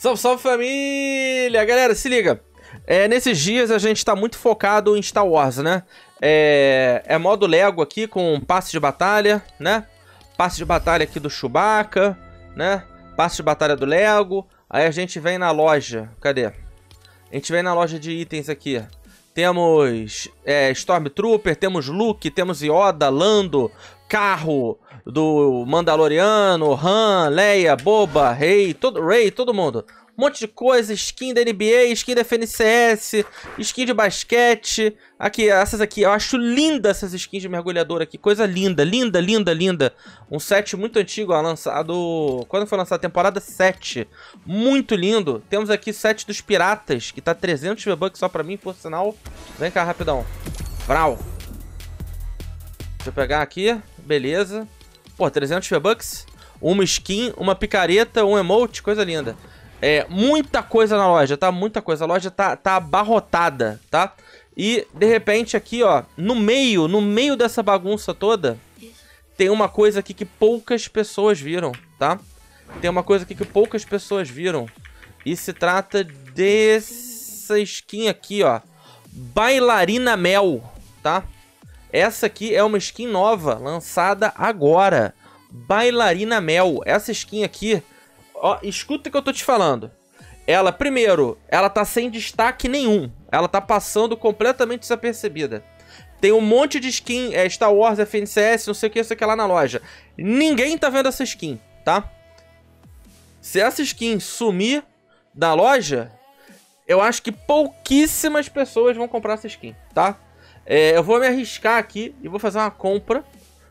Salve, salve família! Galera, se liga. Nesses dias a gente tá muito focado em Star Wars, né? É modo Lego aqui com passe de batalha, né? Passe de batalha aqui do Chewbacca, né? Passe de batalha do Lego. Aí a gente vem na loja. Cadê? A gente vem na loja de itens aqui. Temos Stormtrooper, temos Luke, temos Yoda, Lando, carro do Mandaloriano, Han, Leia, Boba, Rey, todo mundo. Um monte de coisa, skin da NBA, skin da FNCS, skin de basquete. Aqui, essas aqui, eu acho linda essas skins de mergulhador aqui. Coisa linda, linda, linda, linda. Um set muito antigo, ó, lançado... Quando foi lançado? Temporada 7. Muito lindo. Temos aqui set dos piratas, que tá 300 V-Bucks só pra mim, por sinal. Vem cá, rapidão. Vral. Deixa eu pegar aqui. Beleza. Pô, 300 V-Bucks. Uma skin, uma picareta, um emote. Coisa linda. Muita coisa na loja, tá? Muita coisa. A loja tá abarrotada, tá? E, de repente, aqui, ó, no meio dessa bagunça toda, tem uma coisa aqui que poucas pessoas viram, tá? Tem uma coisa aqui que poucas pessoas viram. E se trata dessa skin aqui, ó. Bailarina Mel, tá? Essa aqui é uma skin nova, lançada agora. Bailarina Mel. Essa skin aqui... Ó, escuta o que eu tô te falando. Ela, primeiro, ela tá sem destaque nenhum. Ela tá passando completamente desapercebida. Tem um monte de skin, Star Wars, FNCS, não sei o que lá na loja. Ninguém tá vendo essa skin, tá? Se essa skin sumir da loja, eu acho que pouquíssimas pessoas vão comprar essa skin, tá? Eu vou me arriscar aqui e vou fazer uma compra.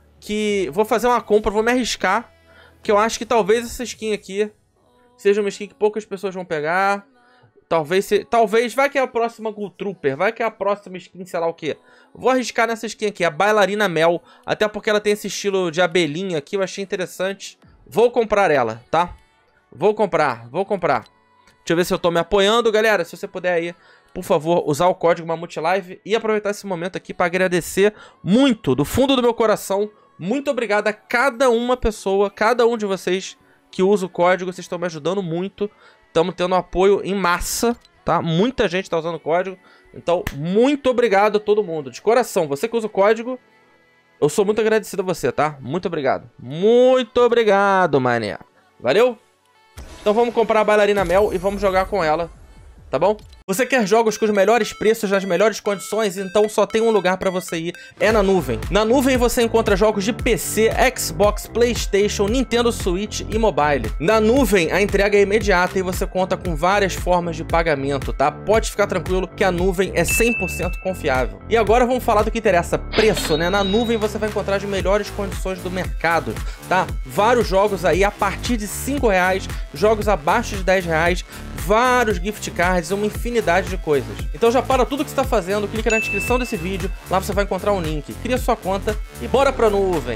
Vou me arriscar. Que eu acho que talvez essa skin aqui seja uma skin que poucas pessoas vão pegar. Talvez, vai que é a próxima Ghoul Trooper, vai que é a próxima skin, sei lá o que. Vou arriscar nessa skin aqui, a Bailarina Mel. Até porque ela tem esse estilo de abelhinha aqui, eu achei interessante. Vou comprar ela, tá? Vou comprar. Deixa eu ver se eu tô me apoiando, galera. Se você puder aí, por favor, usar o código MamutLive e aproveitar esse momento aqui para agradecer muito, do fundo do meu coração. Muito obrigado a cada uma pessoa, cada um de vocês que usa o código. Vocês estão me ajudando muito. Estamos tendo apoio em massa, tá? Muita gente está usando o código. Então, muito obrigado a todo mundo. De coração, você que usa o código, eu sou muito agradecido a você, tá? Muito obrigado. Muito obrigado, mané. Valeu? Então vamos comprar a Bailarina Mel e vamos jogar com ela, tá bom? Você quer jogos com os melhores preços, nas melhores condições? Então só tem um lugar pra você ir, é na Nuvem. Na Nuvem você encontra jogos de PC, Xbox, PlayStation, Nintendo Switch e mobile. Na Nuvem a entrega é imediata e você conta com várias formas de pagamento, tá? Pode ficar tranquilo que a Nuvem é 100% confiável. E agora vamos falar do que interessa, preço, né? Na Nuvem você vai encontrar as melhores condições do mercado, tá? Vários jogos aí a partir de R$5, jogos abaixo de R$10, vários gift cards, uma infinidade de coisas. Então já para tudo que você está fazendo, clica na descrição desse vídeo, lá você vai encontrar um link, cria sua conta e bora pra Nuvem.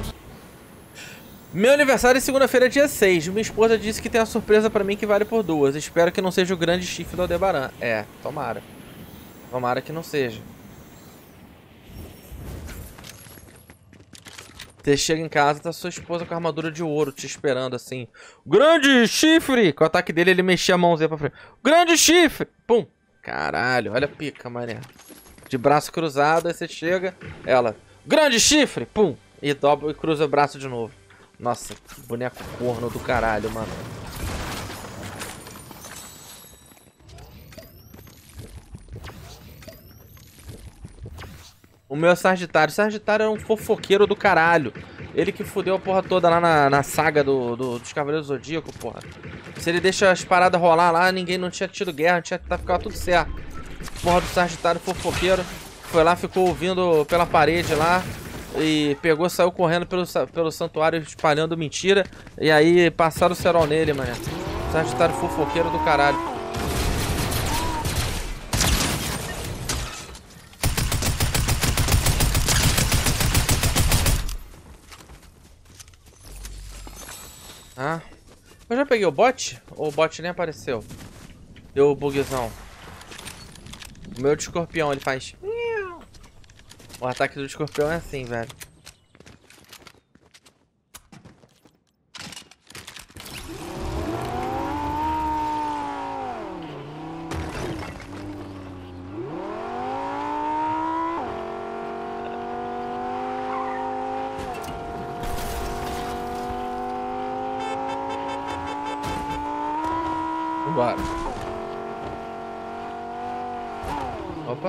Meu aniversário é segunda-feira, dia 6. Minha esposa disse que tem uma surpresa pra mim que vale por 2. Espero que não seja o grande chifre do Aldebaran. Tomara. Tomara que não seja. Você chega em casa, tá sua esposa com a armadura de ouro te esperando assim. Grande chifre! Com o ataque dele, ele mexia a mãozinha pra frente. Grande chifre! Pum! Caralho, olha a pica, mané. De braço cruzado, aí você chega, ela... Grande chifre! Pum! E dobra e cruza o braço de novo. Nossa, que boneco corno do caralho, mano. O meu é Sagitário. Sagitário é um fofoqueiro do caralho. Ele que fudeu a porra toda lá na saga dos Cavaleiros do Zodíaco, porra. Se ele deixa as paradas rolar lá, ninguém não tinha tido guerra, ficava tudo certo. Porra do Sagitário fofoqueiro. Foi lá, ficou ouvindo pela parede lá. E pegou, saiu correndo pelo santuário espalhando mentira. E aí passaram o cerol nele, mano. Sagitário fofoqueiro do caralho. Ah, eu já peguei o bot? Ou o bot nem apareceu? Deu o bugzão. O meu de escorpião, ele faz... O ataque do escorpião é assim, velho. Vambora. Opa.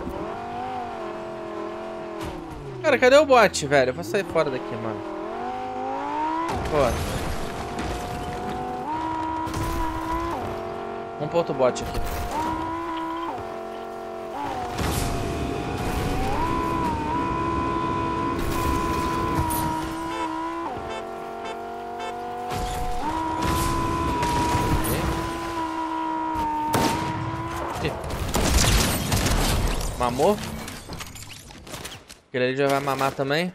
Cara, cadê o bot, velho? Eu vou sair fora daqui, mano. Bora. Vamos pra outro bot aqui. Mamou. Aquele ali já vai mamar também.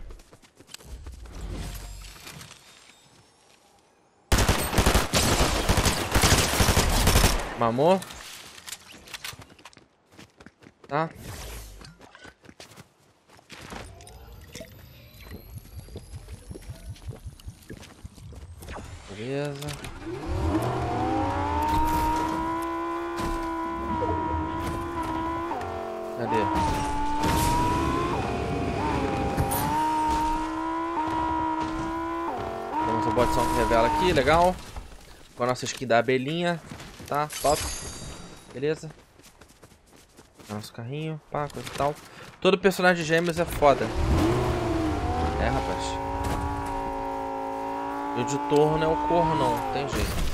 Mamou. Tá. Beleza. Cadê? Temos o botão que revela aqui, legal. Com a nossa skin da abelhinha. Tá, top. Beleza. Nosso carrinho, pá, coisa e tal. Todo personagem de gêmeos é foda. É, rapaz. E o de torno é o cornão, não tem jeito.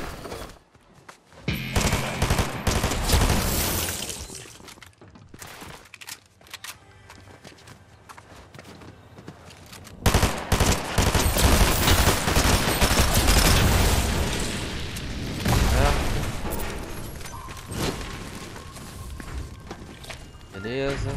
Beleza.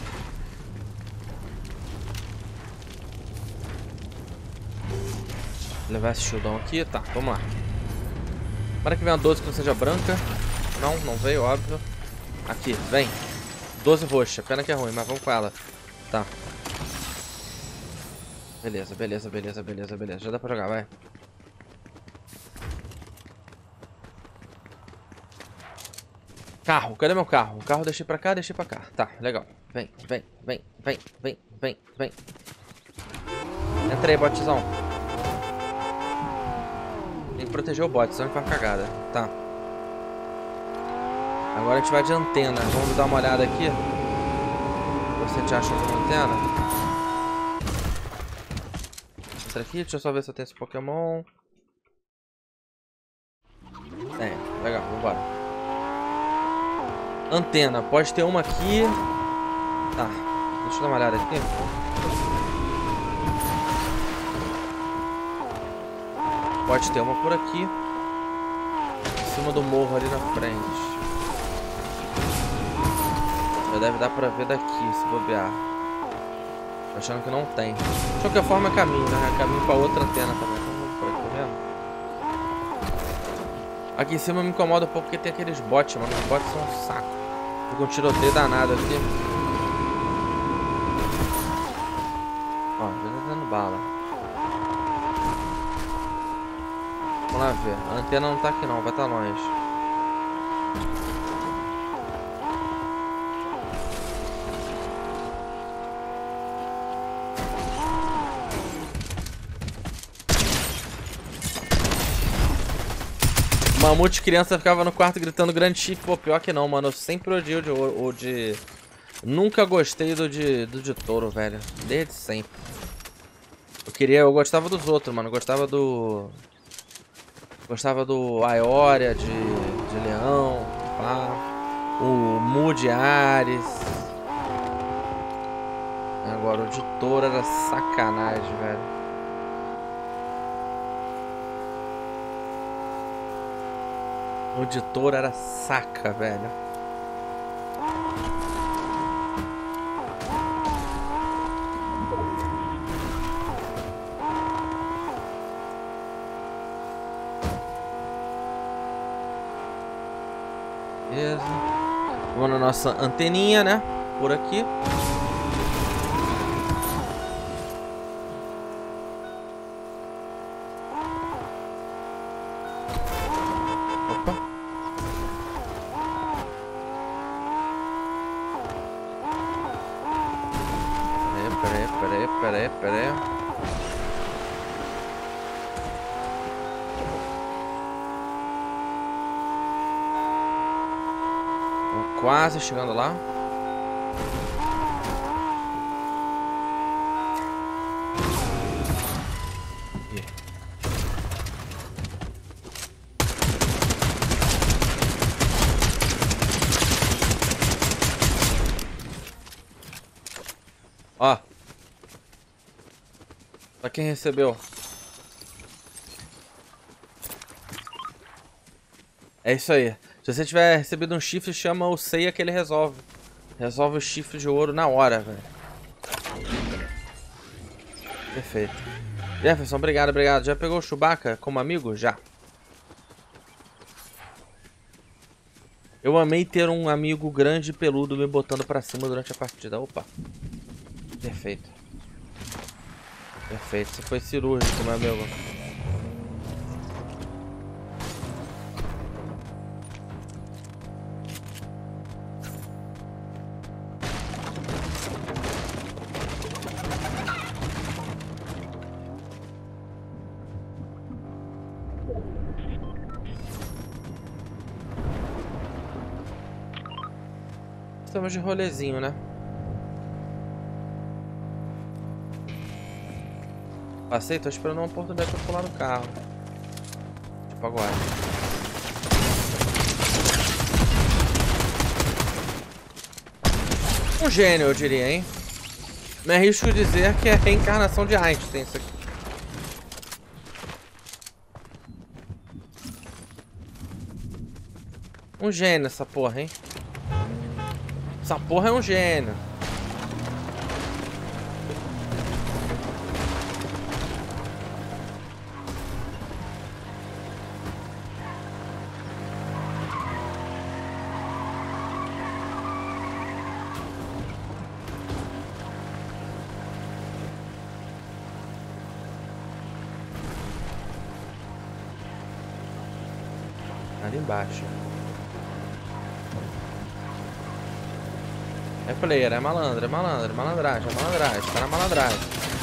Vou levar esse shieldão aqui. Tá, vamos lá. Para que venha a 12 que não seja branca. Não, não veio, óbvio. Aqui, vem. 12 roxa. Pena que é ruim, mas vamos com ela. Tá. Beleza, beleza, beleza, beleza, beleza. Já dá pra jogar, vai. Carro, cadê meu carro? O carro eu deixei pra cá, deixei pra cá. Tá, legal. Vem, vem, vem, vem, vem, vem, vem. Entra aí, botzão. Tem que proteger o bot, senão ele faz cagada. Tá. Agora a gente vai de antena. Vamos dar uma olhada aqui. Você te acha alguma antena? Entra aqui, deixa eu só ver se eu tenho esse Pokémon. É, legal, vambora. Antena, pode ter uma aqui. Tá, deixa eu dar uma olhada aqui. Pode ter uma por aqui. Em cima do morro ali na frente. Já deve dar pra ver daqui, se bobear. Tô achando que não tem. De qualquer forma é caminho, né? É caminho pra outra antena também. Vamos por aqui mesmo. Aqui em cima me incomoda um pouco porque tem aqueles bots, mano. Os bots são um saco. Tô com um tiroteio danado aqui. Ó, já tá dando bala. Vamos lá ver. A antena não tá aqui não, vai estar longe. Mamute criança ficava no quarto gritando grande chifre. Pô, pior que não, mano. Eu sempre odiei o de... Nunca gostei do de touro, velho. Desde sempre. Eu gostava dos outros, mano. Eu gostava do... Gostava do Aioria de leão, pá. O Mu de Ares. Agora o de touro era sacanagem, velho. O de touro era saca, velho. Beleza. Vamos na nossa anteninha, né? Por aqui. Opa. Pera aí. Quase chegando lá. Ó. Pra quem recebeu. É isso aí. Se você tiver recebido um chifre, chama o Seiya que ele resolve. Resolve o chifre de ouro na hora, velho. Perfeito. Jefferson, obrigado, obrigado. Já pegou o Chewbacca como amigo? Já. Eu amei ter um amigo grande e peludo me botando pra cima durante a partida. Opa. Perfeito. Perfeito. Você foi cirúrgico, meu amigo. Estamos de rolezinho, né? Passei, tô esperando uma oportunidade pra pular no carro. Tipo agora. Um gênio, eu diria, hein? Me arrisco dizer que é a reencarnação de Einstein isso aqui. Um gênio essa porra, hein? Essa porra é um gênio. Ali embaixo. É player, é malandro, é malandro, é malandragem, é malandragem, tá na malandragem.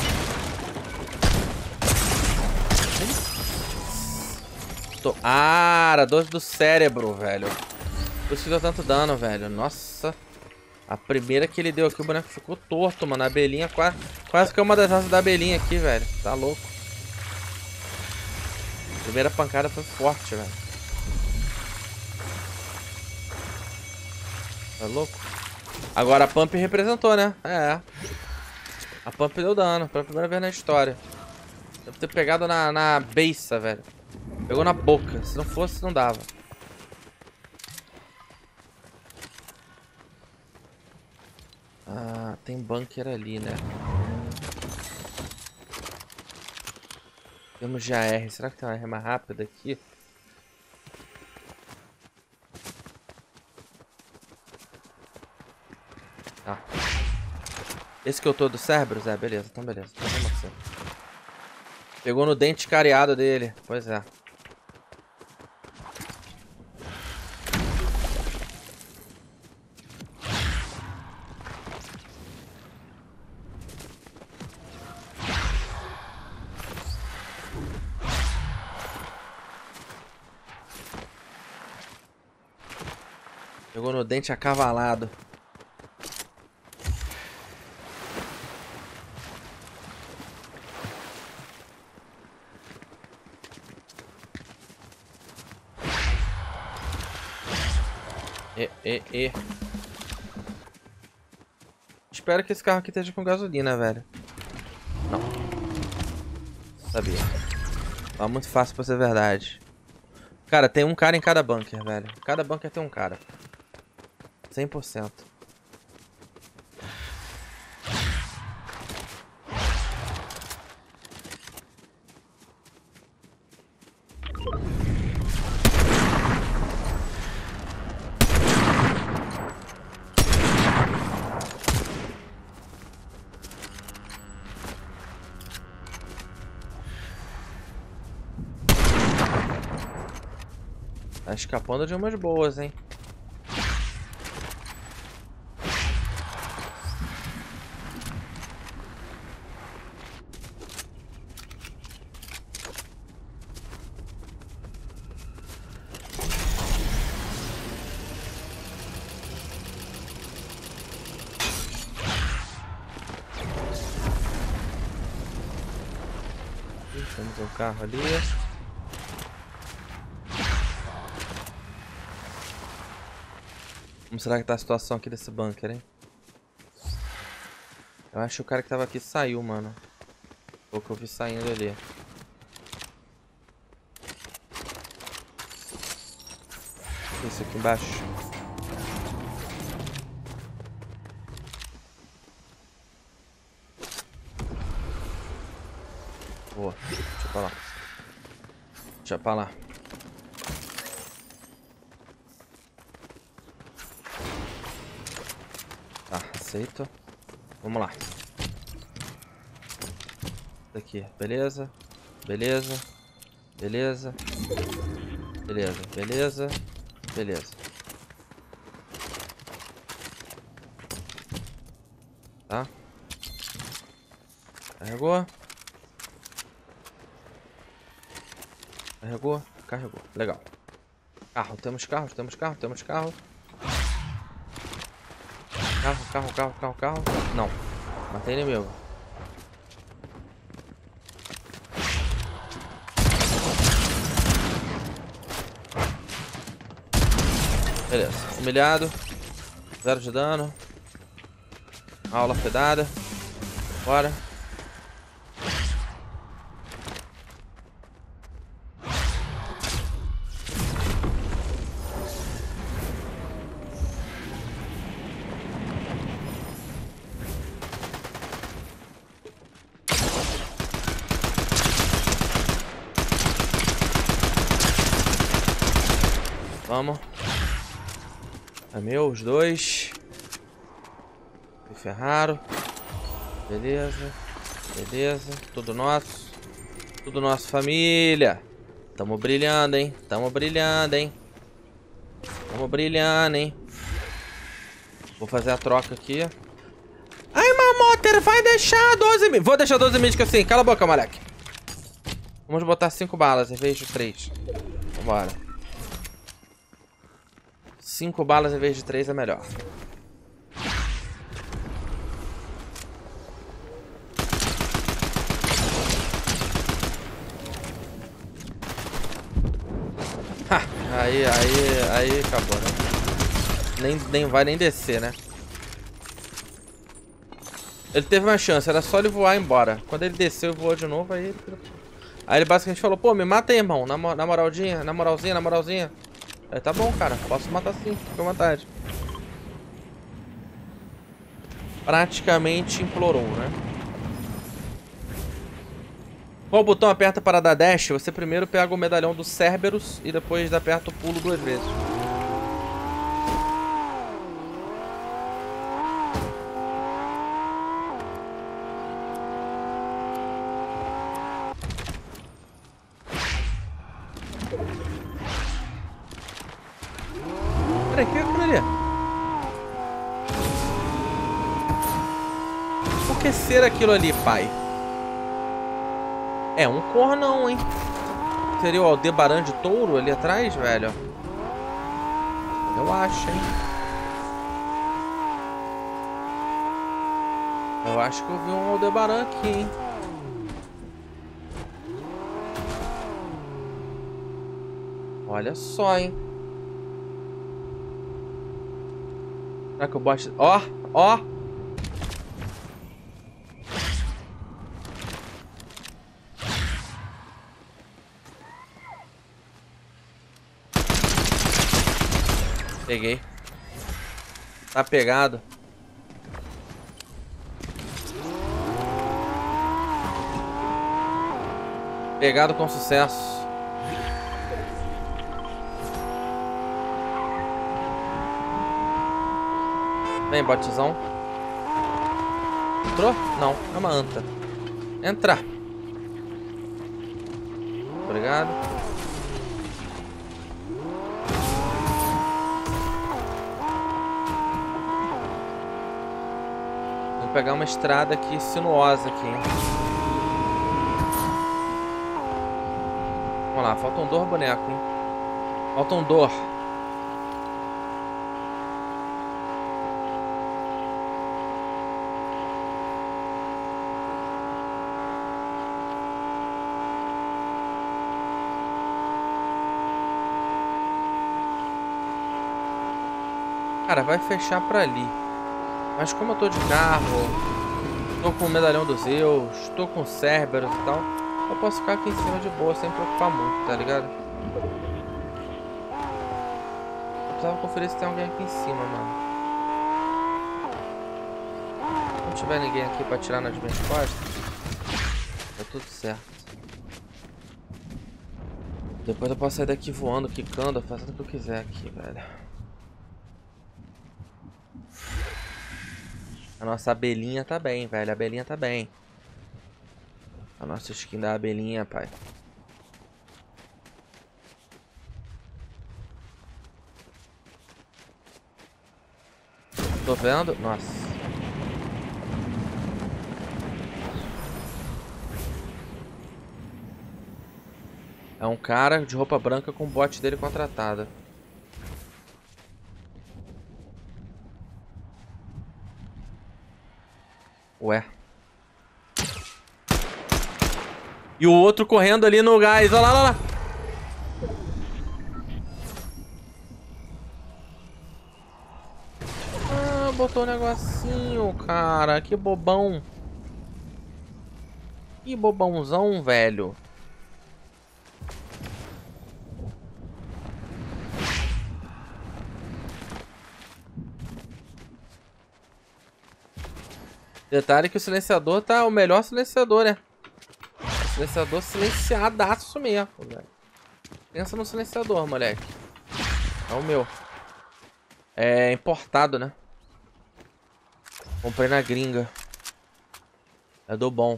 Ah, era 12 do cérebro, velho. Por isso que deu tanto dano, velho. Nossa. A primeira que ele deu aqui, o boneco ficou torto, mano. A abelhinha quase que é uma das asas da abelhinha aqui, velho. Tá louco. A primeira pancada foi forte, velho. Tá louco? Agora a Pump representou, né? É. A Pump deu dano, pela primeira vez na história. Deve ter pegado na beiça, velho. Pegou na boca. Se não fosse, não dava. Ah, tem bunker ali, né? Temos de AR. Será que tem uma AR mais rápida aqui? Ah. Esse que eu tô do Cerberus? É, beleza. Então beleza. Então vamos assim. Pegou no dente cariado dele. Pois é. Pegou no dente acavalado. Espero que esse carro aqui esteja com gasolina, velho. Não. Sabia. Tá muito fácil pra ser verdade. Cara, tem um cara em cada bunker, velho. Cada bunker tem um cara. 100%. Tá escapando de umas boas, hein? Temos um carro ali. Como será que tá a situação aqui desse bunker, hein? Eu acho que o cara que tava aqui saiu, mano. Ou que eu vi saindo ali. Isso aqui embaixo. Boa. Deixa pra lá. Deixa pra lá. Tá, aceito. Vamos lá. Aqui, beleza. Beleza. Beleza. Beleza, beleza. Beleza. Tá. Carregou. Carregou. Carregou. Legal. Carro. Temos carro. Temos carro. Temos carro. Carro, carro, carro, carro, carro. Não. Matei inimigo. Beleza. Humilhado. 0 de dano. Aula fedada. Bora. Vamos. É meu, os dois. Me ferraram. Beleza. Beleza. Tudo nosso. Tudo nosso, família. Tamo brilhando, hein? Tamo brilhando, hein? Tamo brilhando, hein? Vou fazer a troca aqui. Ai, Mamoter, vai deixar 12 mil. Vou deixar 12 mil assim. Cala a boca, moleque. Vamos botar 5 balas em vez de 3. Vambora. 5 balas em vez de 3 é melhor. Aí acabou, né? Nem vai nem descer, né? Ele teve uma chance, era só ele voar e ir embora. Quando ele desceu e voou de novo, aí ele basicamente falou, pô, me mata aí, irmão. Na moralzinha. Aí, tá bom, cara, posso matar sim, fica à vontade. Praticamente implorou, né? Qual botão aperta para dar dash? Você primeiro pega o medalhão do Cerberus e depois aperta o pulo 2 vezes. Peraí, o que é aquilo ali? Por que ser aquilo ali, pai? É um cornão, hein? Seria o Aldebaran de touro ali atrás, velho? Eu acho, hein? Eu acho que eu vi um Aldebaran aqui, hein? Olha só, hein? Será que eu boto... Ó, ó! Peguei. Tá pegado. Pegado com sucesso. Vem, botezão. Entrou? Não, é uma anta. Entra. Obrigado. Vou pegar uma estrada aqui sinuosa aqui, hein? Vamos lá, falta um dor boneco, hein? Falta um dor. Cara, vai fechar pra ali. Mas como eu tô de carro, tô com o medalhão dos Zeus, tô com o Cerberus e tal, eu posso ficar aqui em cima de boa, sem preocupar muito, tá ligado? Eu precisava conferir se tem alguém aqui em cima, mano. Se não tiver ninguém aqui pra atirar nas minhas costas, tá tudo certo. Depois eu posso sair daqui voando, quicando, fazendo o que eu quiser aqui, velho. A nossa abelhinha tá bem, velho. A abelhinha tá bem. A nossa skin da abelhinha, pai. Tô vendo? Nossa. É um cara de roupa branca com o bot dele contratado. Ué. E o outro correndo ali no gás. Olha lá, olha lá. Ah, botou um negocinho, cara. Que bobão. Que bobãozão, velho. Detalhe que o silenciador tá o melhor silenciador, né? O silenciador silenciadaço mesmo, velho. Pensa no silenciador, moleque. É o meu. É importado, né? Comprei na gringa. É do bom.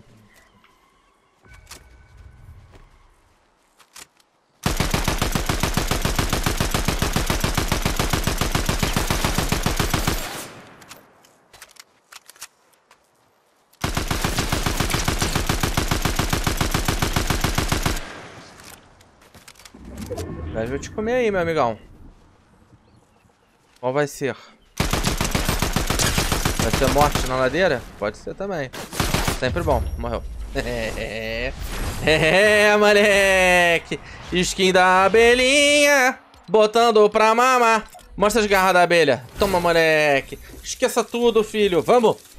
Mas vou te comer aí, meu amigão. Qual vai ser? Vai ser morte na ladeira? Pode ser também. Sempre bom. Morreu. Moleque. Skin da abelhinha. Botando pra mamar. Mostra as garras da abelha. Toma, moleque. Esqueça tudo, filho. Vamos.